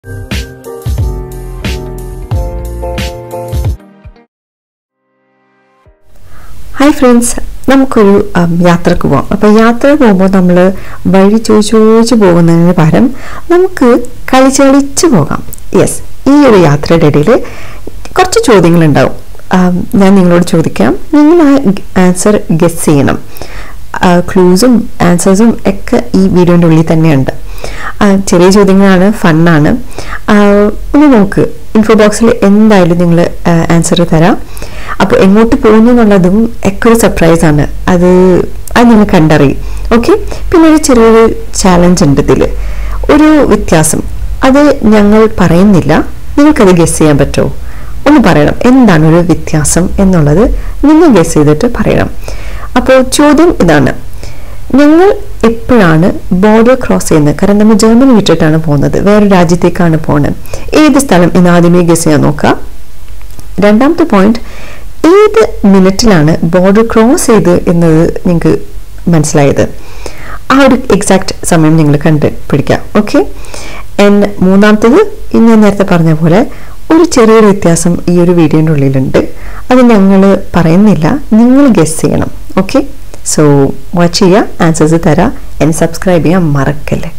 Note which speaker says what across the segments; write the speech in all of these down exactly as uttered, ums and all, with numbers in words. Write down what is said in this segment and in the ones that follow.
Speaker 1: Hi friends, നമുക്കൊരു യാത്രക്ക് പോകാം. അപ്പോൾ യാത്ര പോകുമ്പോൾ നമ്മൾ വഴി ചോദിച്ചു ചോദിച്ചു പോകുന്നതിന് പകരം നമുക്ക് കളിച്ച് കളിച്ച് പോകാം. യെസ്, ഈ ഒരു യാത്രയുടെ ഇടയിൽ കുറച്ച് ചോദ്യങ്ങളുണ്ടാവും. ഞാൻ നിങ്ങളോട് ചോദിക്കാം, നിങ്ങൾ ആ ആൻസർ ഗെസ് ചെയ്യണം. ക്ലൂസും ആൻസേഴ്സും ഒക്കെ ഈ വീഡിയോൻ്റെ ഉള്ളിൽ തന്നെയുണ്ട്. ചെറിയ ചോദ്യങ്ങളാണ്, ഫണ്ണാണ്. ഒന്ന് നോക്ക്, ഇൻഫോ ബോക്സിൽ എന്തായാലും നിങ്ങൾ ആൻസർ തരാം. അപ്പോൾ എങ്ങോട്ട് പോകുന്നു എന്നുള്ളതും ഒക്കെ ഒരു സർപ്രൈസാണ്. അത് അത് നിങ്ങൾ കണ്ടറിയും. ഓക്കെ, പിന്നെ ഒരു ചെറിയൊരു ചാലഞ്ച് ഉണ്ട് ഇതിൽ, ഒരു വ്യത്യാസം. അത് ഞങ്ങൾ പറയുന്നില്ല, നിങ്ങൾക്കത് ഗെസ് ചെയ്യാൻ പറ്റുമോ? ഒന്ന് പറയണം, എന്താണ് ഒരു വ്യത്യാസം എന്നുള്ളത് നിങ്ങൾ ഗെസ് ചെയ്തിട്ട് പറയണം. അപ്പോൾ ചോദ്യം ഇതാണ്, ഞങ്ങൾ എപ്പോഴാണ് ബോർഡർ ക്രോസ് ചെയ്യുന്നത്? കാരണം നമ്മൾ ജർമ്മനി വിട്ടിട്ടാണ് പോകുന്നത്, വേറെ രാജ്യത്തേക്കാണ് പോകുന്നത്. ഏത് സ്ഥലം എന്ന് ആദ്യമേ ഗെസ് ചെയ്യാൻ നോക്കുക. രണ്ടാമത്തെ പോയിന്റ്, ഏത് മിനിറ്റിലാണ് ബോർഡർ ക്രോസ് ചെയ്ത് എന്നത് നിങ്ങൾക്ക് മനസ്സിലായത്? ആ ഒരു എക്സാക്ട് സമയം നിങ്ങൾ കണ്ടുപിടിക്കുക. ഓക്കെ, ആൻഡ് മൂന്നാമത്തേത്, ഞാൻ നേരത്തെ പറഞ്ഞ പോലെ ഒരു ചെറിയൊരു വ്യത്യാസം ഈ ഒരു വീഡിയോൻ്റെ ഉള്ളിലുണ്ട്. അത് ഞങ്ങൾ പറയുന്നില്ല, നിങ്ങൾ ഗെസ് ചെയ്യണം. ഓക്കെ, സോ വാച്ച് ചെയ്യുക, ആൻസേഴ്സ് തരാം, ആൻഡ് സബ്സ്ക്രൈബ് ചെയ്യാൻ മറക്കല്ലേ.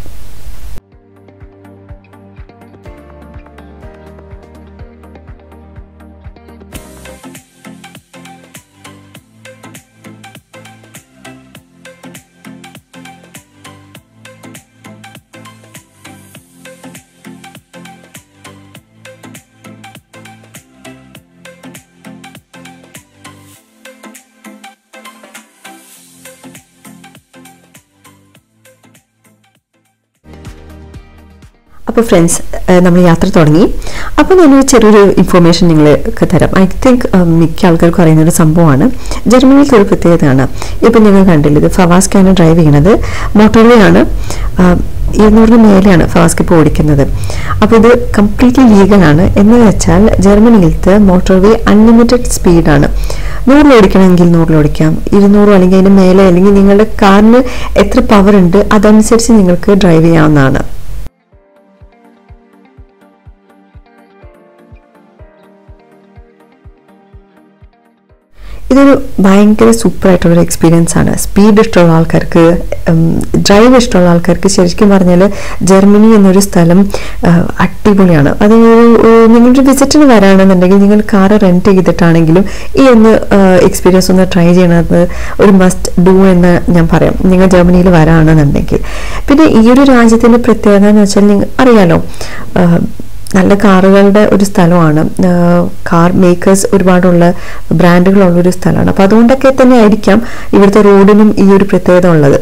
Speaker 1: അപ്പോൾ ഫ്രണ്ട്സ്, നമ്മൾ യാത്ര തുടങ്ങി. അപ്പോൾ ഞാനൊരു ചെറിയൊരു ഇൻഫോർമേഷൻ നിങ്ങൾക്ക് തരാം. ഐ തിങ്ക് മിക്ക ആൾക്കാർക്കും അറിയുന്നൊരു സംഭവമാണ്. ജർമ്മനിയിലത്തെ ഒരു പ്രത്യേകതയാണ്. ഇപ്പം നിങ്ങൾ കണ്ടില്ല, ഇത് ഫവാസ്കാണ് ഡ്രൈവ് ചെയ്യണത്. മോട്ടോർവേ ആണ്, ഇരുന്നൂറിന് മേലെയാണ് ഫവാസ്ക ഇപ്പോൾ ഓടിക്കുന്നത്. അപ്പോൾ ഇത് കംപ്ലീറ്റ്ലി ലീഗലാണ്. എന്ന് വെച്ചാൽ ജർമ്മനിയിലത്തെ മോട്ടോർവേ അൺലിമിറ്റഡ് സ്പീഡാണ്. നൂറിൽ ഓടിക്കണമെങ്കിൽ നൂറിൽ ഓടിക്കാം, ഇരുന്നൂറോ അല്ലെങ്കിൽ അതിന് മേലെ, അല്ലെങ്കിൽ നിങ്ങളുടെ കാറിന് എത്ര പവർ ഉണ്ട് അതനുസരിച്ച് നിങ്ങൾക്ക് ഡ്രൈവ് ചെയ്യാവുന്നതാണ്. ഇതൊരു ഭയങ്കര സൂപ്പറായിട്ടുള്ളൊരു എക്സ്പീരിയൻസ് ആണ്. സ്പീഡ് ഇഷ്ടമുള്ള ആൾക്കാർക്ക്, ഡ്രൈവ് ഇഷ്ടമുള്ള ആൾക്കാർക്ക് ശരിക്കും പറഞ്ഞാൽ ജർമ്മനി എന്നൊരു സ്ഥലം അടിപൊളിയാണ്. അത് നിങ്ങളൊരു വിസിറ്റിന് വരാണെന്നുണ്ടെങ്കിൽ, നിങ്ങൾ കാറ് റെൻറ്റ് ചെയ്തിട്ടാണെങ്കിലും ഈ ഒന്ന് എക്സ്പീരിയൻസ് ഒന്ന് ട്രൈ ചെയ്യണത് ഒരു മസ്റ്റ് ഡു എന്ന് ഞാൻ പറയാം, നിങ്ങൾ ജർമ്മനിയിൽ വരാണെന്നുണ്ടെങ്കിൽ. പിന്നെ ഈ ഒരു രാജ്യത്തിൻ്റെ പ്രത്യേകത എന്ന് വെച്ചാൽ നിങ്ങൾ അറിയാലോ, നല്ല കാറുകളുടെ ഒരു സ്ഥലമാണ്. കാർ മേക്കേഴ്സ് ഒരുപാടുള്ള ബ്രാൻഡുകളുള്ളൊരു സ്ഥലമാണ്. അപ്പോൾ അതുകൊണ്ടൊക്കെ തന്നെ ആയിരിക്കാം ഇവിടുത്തെ റോഡിനും ഈ ഒരു പ്രത്യേകത ഉള്ളത്.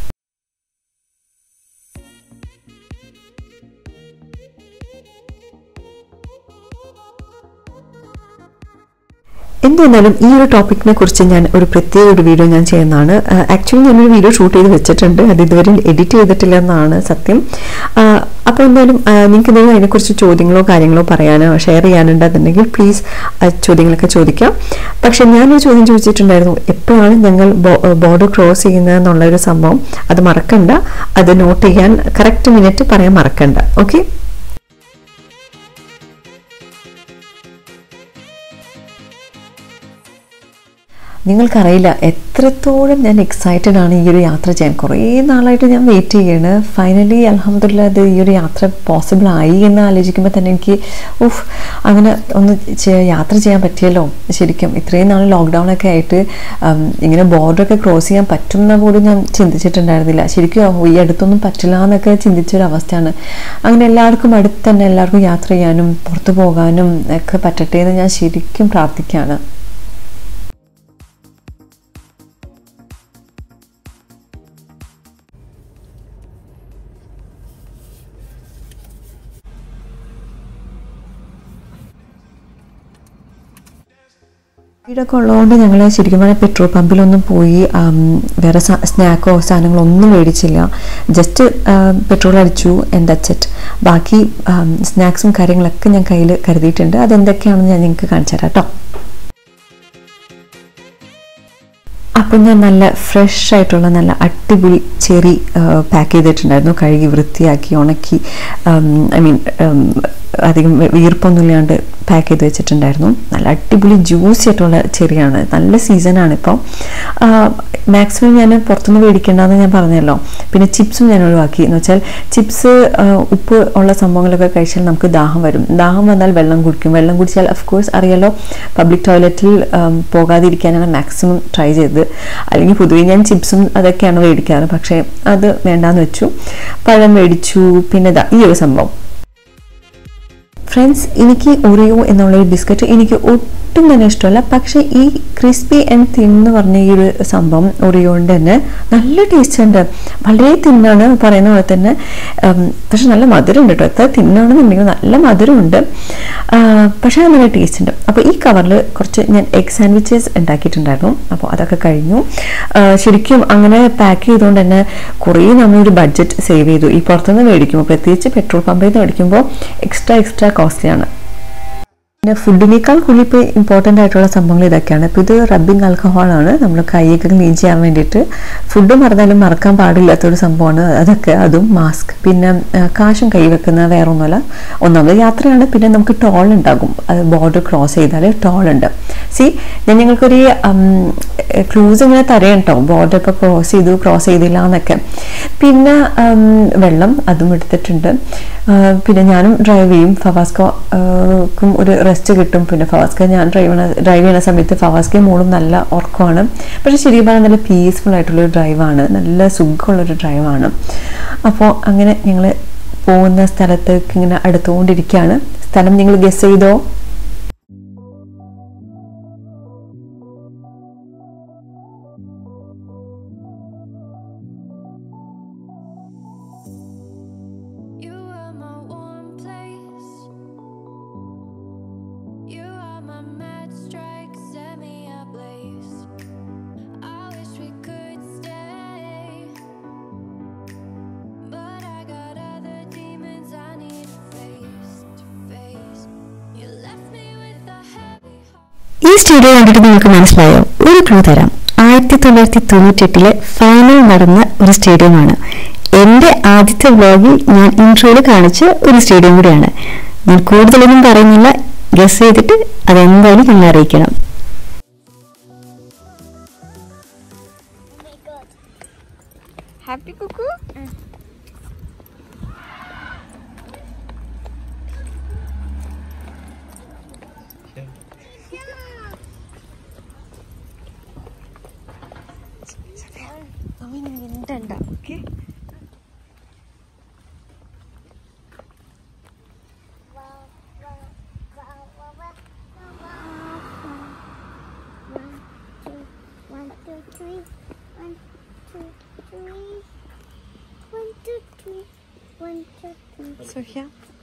Speaker 1: എന്തായാലും ഈ ഒരു ടോപ്പിക്കിനെ കുറിച്ച് ഞാൻ ഒരു പ്രത്യേക ഒരു വീഡിയോ ഞാൻ ചെയ്യുന്നതാണ്. ആക്ച്വലി ഞാനൊരു വീഡിയോ ഷൂട്ട് ചെയ്ത് വെച്ചിട്ടുണ്ട്, അത് ഇതുവരെ എഡിറ്റ് ചെയ്തിട്ടില്ല എന്നാണ് സത്യം. അപ്പോൾ എന്തായാലും നിങ്ങൾക്ക് എന്തെങ്കിലും അതിനെക്കുറിച്ച് ചോദ്യങ്ങളോ കാര്യങ്ങളോ പറയാനോ ഷെയർ ചെയ്യാനുണ്ടെന്നുണ്ടെങ്കിൽ പ്ലീസ് ചോദ്യങ്ങളൊക്കെ ചോദിക്കാം. പക്ഷെ ഞാനൊരു ചോദ്യം ചോദിച്ചിട്ടുണ്ടായിരുന്നു, എപ്പോഴാണ് ഞങ്ങൾ ബോർഡർ ക്രോസ് ചെയ്യുന്നത് എന്നുള്ളൊരു സംഭവം. അത് മറക്കണ്ട, അത് നോട്ട് ചെയ്യാൻ കറക്റ്റ് മിനിറ്റ് പറയാൻ മറക്കണ്ട. ഓക്കെ, നിങ്ങൾക്കറിയില്ല എത്രത്തോളം ഞാൻ എക്സൈറ്റഡ് ആണ് ഈ ഒരു യാത്ര ചെയ്യാൻ. കുറേ നാളായിട്ട് ഞാൻ വെയിറ്റ് ചെയ്യാണ്. ഫൈനലി അൽഹംദുലില്ലാ അത് ഈ ഒരു യാത്ര പോസിബിൾ ആയി എന്ന് ആലോചിക്കുമ്പോൾ തന്നെ എനിക്ക് ഉഫ്, അങ്ങനെ ഒന്ന് യാത്ര ചെയ്യാൻ പറ്റിയല്ലോ. ശരിക്കും ഇത്രയും നാൾ ലോക്ക്ഡൗൺ ഒക്കെ ആയിട്ട് ഇങ്ങനെ ബോർഡറൊക്കെ ക്രോസ് ചെയ്യാൻ പറ്റുന്ന പോലും ഞാൻ ചിന്തിച്ചിട്ടുണ്ടായിരുന്നില്ല. ശരിക്കും ഈ അടുത്തൊന്നും പറ്റില്ല എന്നൊക്കെ ചിന്തിച്ചൊരവസ്ഥയാണ്. അങ്ങനെ എല്ലാവർക്കും അടുത്ത് തന്നെ എല്ലാവർക്കും യാത്ര ചെയ്യാനും പുറത്തു പോകാനും ഒക്കെ പറ്റട്ടെ എന്ന് ഞാൻ ശരിക്കും പ്രാർത്ഥിക്കുകയാണ്. വീടൊക്കെ ഉള്ളതുകൊണ്ട് ഞങ്ങൾ ശരിക്കും പറഞ്ഞാൽ പെട്രോൾ പമ്പിലൊന്നും പോയി വേറെ സ്നാക്കോ സാധനങ്ങളോ ഒന്നും മേടിച്ചില്ല. ജസ്റ്റ് പെട്രോൾ അടിച്ചു, ആൻഡ് ദാറ്റ്സ് ഇറ്റ്. ബാക്കി സ്നാക്സും കാര്യങ്ങളൊക്കെ ഞാൻ കയ്യിൽ കരുതിയിട്ടുണ്ട്. അതെന്തൊക്കെയാണെന്ന് ഞാൻ നിങ്ങൾക്ക് കാണിച്ചു തരാം കേട്ടോ. അപ്പം ഞാൻ നല്ല ഫ്രഷ് ആയിട്ടുള്ള നല്ല അടിപൊളി ചെറി പാക്ക് ചെയ്തിട്ടുണ്ടായിരുന്നു. കഴുകി വൃത്തിയാക്കി ഉണക്കി ഐ മീൻ അധികം വീർപ്പൊന്നും ഇല്ലാണ്ട് പാക്ക് ചെയ്ത് വെച്ചിട്ടുണ്ടായിരുന്നു. നല്ല അടിപൊളി ജ്യൂസി ആയിട്ടുള്ള ചെറിയാണ്. നല്ല സീസണാണ് ഇപ്പോൾ. മാക്സിമം ഞാൻ പുറത്തുനിന്ന് മേടിക്കേണ്ടതെന്ന് ഞാൻ പറഞ്ഞല്ലോ. പിന്നെ ചിപ്സും ഞാൻ ഒഴിവാക്കി. എന്ന് വെച്ചാൽ ചിപ്സ് ഉപ്പ് ഉള്ള സംഭവങ്ങളൊക്കെ കഴിച്ചാൽ നമുക്ക് ദാഹം വരും. ദാഹം വന്നാൽ വെള്ളം കുടിക്കും. വെള്ളം കുടിച്ചാൽ അഫ്കോഴ്സ് അറിയാലോ പബ്ലിക് ടോയ്ലറ്റിൽ പോകാതിരിക്കാനാണ് മാക്സിമം ട്രൈ ചെയ്തത്. അല്ലെങ്കിൽ പൊതുവേ ഞാൻ ചിപ്സും അതൊക്കെയാണ് മേടിക്കാറ്. പക്ഷേ അത് വേണ്ടാന്ന് വെച്ചു. പഴം മേടിച്ചു. പിന്നെ ഇതാ ഈ ഒരു സംഭവം ഫ്രണ്ട്സ്, എനിക്ക് ഒറിയോ എന്നുള്ള ബിസ്ക്കറ്റ് എനിക്ക് ഒട്ടും തന്നെ ഇഷ്ടമല്ല. പക്ഷേ ഈ ക്രിസ്പി ആൻഡ് തിൻ എന്ന് പറഞ്ഞ ഈ ഒരു സംഭവം ഒറിയോൻ്റെ തന്നെ നല്ല ടേസ്റ്റ് ഉണ്ട്. വളരെ തിന്നാണ് പറയുന്ന പോലെ തന്നെ. പക്ഷെ നല്ല മധുരം ഉണ്ട് കേട്ടോ. എത്ര തിന്നാണെന്നുണ്ടെങ്കിൽ നല്ല മധുരമുണ്ട്. പക്ഷേ നല്ല ടേസ്റ്റ് ഉണ്ട്. അപ്പോൾ ഈ കവറിൽ കുറച്ച് ഞാൻ എഗ് സാൻഡ്വിച്ചസ് ഉണ്ടാക്കിയിട്ടുണ്ടായിരുന്നു. അപ്പോൾ അതൊക്കെ കഴിഞ്ഞു. ശരിക്കും അങ്ങനെ പാക്ക് ചെയ്തുകൊണ്ട് തന്നെ കുറേ നമ്മളൊരു ബഡ്ജറ്റ് സേവ് ചെയ്തു. ഈ പുറത്തുനിന്ന് മേടിക്കുമ്പോൾ പ്രത്യേകിച്ച് പെട്രോൾ പമ്പിൽ നിന്ന് മേടിക്കുമ്പോൾ എക്സ്ട്രാ എക്സ്ട്രാ കോസ്റ്റ്ലിയാണ്. പിന്നെ ഫുഡിനേക്കാൾ കൂടുതൽ ഇപ്പോൾ ഇമ്പോർട്ടൻ്റ് ആയിട്ടുള്ള സംഭവങ്ങൾ ഇതൊക്കെയാണ്. ഇപ്പോൾ ഇത് റബ്ബിംഗ് ആൽക്കഹോളാണ്. നമ്മൾ കൈയൊക്കെ ക്ലീൻ ചെയ്യാൻ വേണ്ടിയിട്ട്. ഫുഡ് മറന്നാലും മറക്കാൻ പാടില്ലാത്തൊരു സംഭവമാണ് അതൊക്കെ. അതും മാസ്ക്. പിന്നെ കാശും കൈ വെക്കുന്ന വേറെ ഒന്നുമല്ല. ഒന്നാമത് യാത്രയാണ്. പിന്നെ നമുക്ക് ടോൾ ഉണ്ടാകും. അത് ബോർഡർ ക്രോസ് ചെയ്താൽ ടോൾ ഉണ്ട്. സി ഞാൻ ഞങ്ങൾക്കൊരു ക്ലൂസ് ഇങ്ങനെ തരാം കേട്ടോ. ബോർഡർ ഇപ്പോൾ ക്രോസ് ചെയ്തു ക്രോസ് ചെയ്തില്ല എന്നൊക്കെ. പിന്നെ വെള്ളം അതും എടുത്തിട്ടുണ്ട്. പിന്നെ ഞാനും ഡ്രൈവ് ചെയ്യും. ഫവാസ്കോക്കും ഒരു റെസ്റ്റ് കിട്ടും. പിന്നെ ഫവാസ്ക ഞാൻ ഡ്രൈവ് ചെയ്യണ ഡ്രൈവ് ചെയ്യുന്ന സമയത്ത് ഫവാസ്കയും മോളും നല്ല ഉറക്കമാണ്. പക്ഷേ ശരിക്കും പറഞ്ഞാൽ നല്ല പീസ്ഫുൾ ആയിട്ടുള്ളൊരു ഡ്രൈവാണ്. നല്ല സുഖമുള്ളൊരു ഡ്രൈവാണ്. അപ്പോൾ അങ്ങനെ ഞങ്ങൾ പോകുന്ന സ്ഥലത്തേക്ക് ഇങ്ങനെ അടുത്തുകൊണ്ടിരിക്കുകയാണ്. സ്ഥലം നിങ്ങൾ ഗസ് ചെയ്തോ? ഈ സ്റ്റേഡിയം കണ്ടിട്ട് നിങ്ങൾക്ക് മനസ്സിലായോ? ഒരു ക്ലൂ തരാം. ആയിരത്തി തൊള്ളായിരത്തി തൊണ്ണൂറ്റി എട്ടിലെ ഫൈനൽ നടന്ന ഒരു സ്റ്റേഡിയമാണ്. എൻ്റെ ആദ്യത്തെ വ്ലോഗിൽ ഞാൻ ഇൻട്രോയിൽ കാണിച്ച ഒരു സ്റ്റേഡിയം കൂടിയാണ്. ഞാൻ കൂടുതലൊന്നും പറയുന്നില്ല. ഗസ് ചെയ്തിട്ട് അതെന്തായാലും നിങ്ങൾ അറിയിക്കണം.
Speaker 2: Happy cuckoo? Mm. Okay. One, two, three. One, two, three. One, two, three. One, two, three.
Speaker 1: Sophia.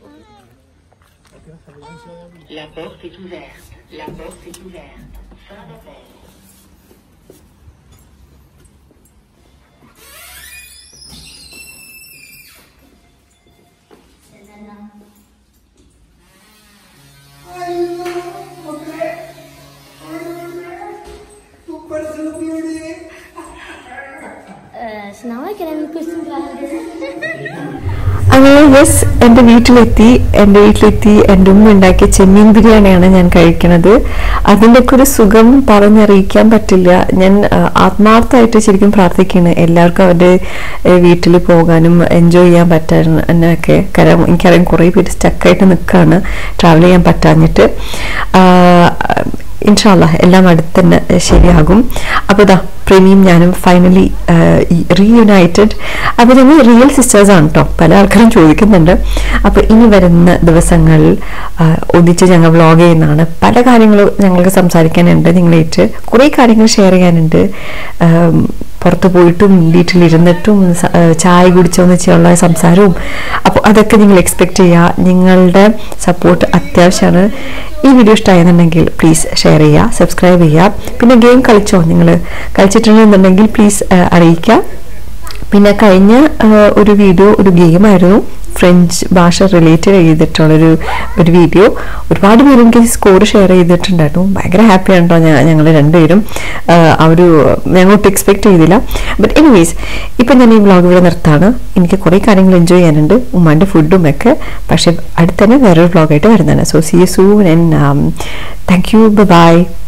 Speaker 3: La porte est ouverte. La porte est ouverte. Fin d'appel.
Speaker 2: Now I can have a question.
Speaker 1: അങ്ങനെ yes, എൻ്റെ വീട്ടിലെത്തി. എൻ്റെ വീട്ടിലെത്തി എൻ്റെ ഉമ്മ ഉണ്ടാക്കിയ ചെമ്മീൻ ബിരിയാണിയാണ് ഞാൻ കഴിക്കുന്നത്. അതിൻ്റെയൊക്കെ ഒരു സുഖം പറഞ്ഞറിയിക്കാൻ പറ്റില്ല. ഞാൻ ആത്മാർത്ഥമായിട്ട് ശരിക്കും പ്രാർത്ഥിക്കുകയാണ് എല്ലാവർക്കും അവരുടെ വീട്ടിൽ പോകാനും എൻജോയ് ചെയ്യാൻ പറ്റാനൊക്കെ. കാരണം എനിക്കറിയാം കുറേ പേര് സ്റ്റക്കായിട്ട് നിൽക്കുകയാണ് ട്രാവൽ ചെയ്യാൻ പറ്റാഞ്ഞിട്ട്. ഇൻഷാ അല്ലാഹ് എല്ലാം അടുത്ത് തന്നെ ശരിയാകും. അപ്പോൾ ഇതാ പ്രീമിയും ഞാനും ഫൈനലി റീയുണൈറ്റഡ്. അപ്പോൾ ഞങ്ങൾ റിയൽ സിസ്റ്റേഴ്സാണ് കേട്ടോ. പല ആൾക്കാരും ചോദിക്കുന്നുണ്ട്. അപ്പോൾ ഇനി വരുന്ന ദിവസങ്ങളിൽ ഒന്നിച്ച് ഞങ്ങൾ വ്ളോഗ് ചെയ്യുന്നതാണ്. പല കാര്യങ്ങളും ഞങ്ങൾക്ക് സംസാരിക്കാനുണ്ട്. നിങ്ങളേറ്റ് കുറേ കാര്യങ്ങൾ ഷെയർ ചെയ്യാനുണ്ട്. പുറത്ത് പോയിട്ടും വീട്ടിലിരുന്നിട്ടും ചായ കുടിച്ചൊന്നിച്ചുള്ള സംസാരവും. അപ്പോൾ അതൊക്കെ നിങ്ങൾ എക്സ്പെക്റ്റ് ചെയ്യുക. നിങ്ങളുടെ സപ്പോർട്ട് അത്യാവശ്യമാണ്. ഈ വീഡിയോ ഇഷ്ടമായെന്നുണ്ടെങ്കിൽ പ്ലീസ് ഷെയർ ചെയ്യുക, സബ്സ്ക്രൈബ് ചെയ്യുക. പിന്നെ ഗെയിം കളിച്ചോ നിങ്ങൾ കളിച്ചിട്ടുണ്ടെന്നുണ്ടെങ്കിൽ പ്ലീസ് അറിയിക്കുക. പിന്നെ കഴിഞ്ഞ ഒരു വീഡിയോ ഒരു ഗെയിമായിരുന്നു, ഫ്രഞ്ച് ഭാഷ റിലേറ്റഡ് ചെയ്തിട്ടുള്ളൊരു ഒരു വീഡിയോ. ഒരുപാട് പേര് എനിക്ക് സ്കോർ ഷെയർ ചെയ്തിട്ടുണ്ടായിരുന്നു. ഭയങ്കര ഹാപ്പിയാണ് കേട്ടോ ഞാൻ ഞങ്ങൾ രണ്ടുപേരും. ആ ഒരു ഞങ്ങളൊട്ട് എക്സ്പെക്ട് ചെയ്തില്ല. ബട്ട് എനിവേസ് ഇപ്പം ഞാൻ ഈ വ്ളോഗ് ഇവിടെ നിർത്താണ്. എനിക്ക് കുറേ കാര്യങ്ങൾ എൻജോയ് ചെയ്യാനുണ്ട്, ഉമ്മാൻ്റെ ഫുഡും ഒക്കെ. പക്ഷേ അടുത്ത് തന്നെ വേറൊരു വ്ളോഗായിട്ട് വരുന്നതാണ്. So see you soon and thank you, by.